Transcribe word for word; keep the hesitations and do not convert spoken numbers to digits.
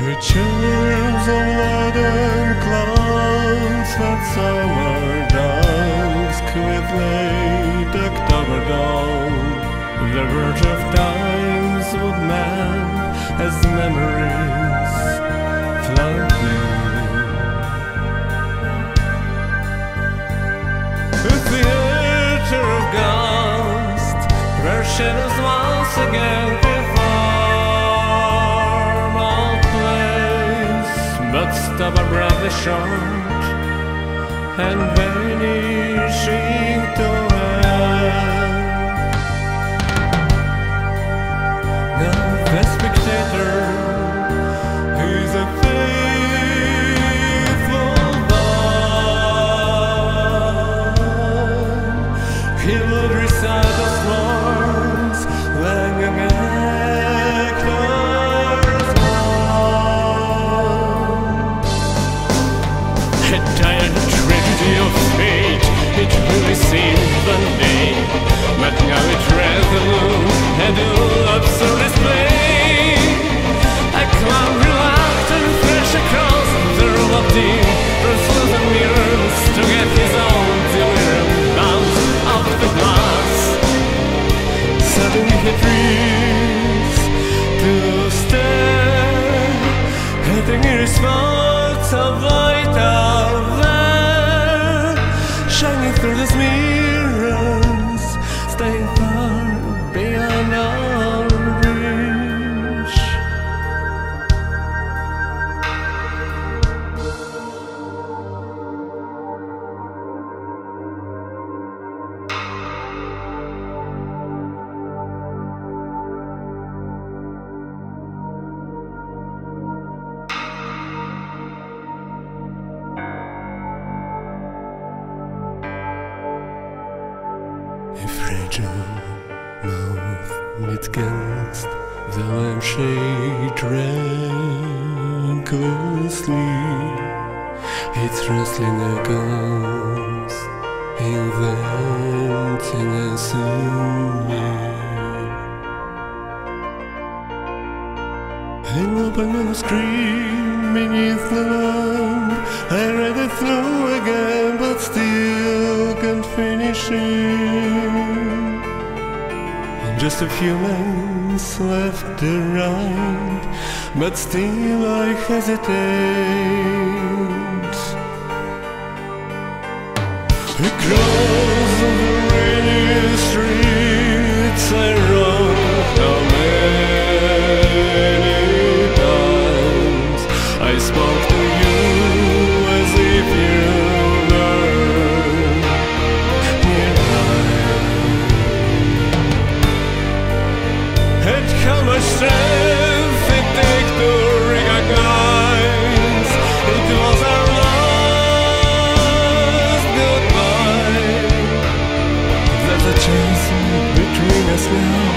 Chairs of leaden clouds that summer dusk with late October dawn. The verge of times with man as memories flooding. The theater of ghosts, where shadows once again but stop abruptly short and vanishing to end. Now the spectator is a faithful one. He would recite the songs like an actor's a dire tragedy of fate, it really seemed Monday, but now it resolute and all absurd display. A clown reluctant fresh across the room of deep, pursues the mirrors to get his own delirium bounce off the glass. Suddenly he dreams to stare at the nearest spots of light out there, shining through these mirrors, staying far beyond our reach. A fragile mouth meets against the lampshade recklessly. Its rustling echoes in the emptiness in me. An open manuscript beneath the lamp, I read it through again, but still can't finish it. Just a few lines left to write, but still I hesitate. Across the rainy streets I rode how many times I spoke to you as if you how much strength it takes to recognize it was our last goodbye. There's a chance between us now.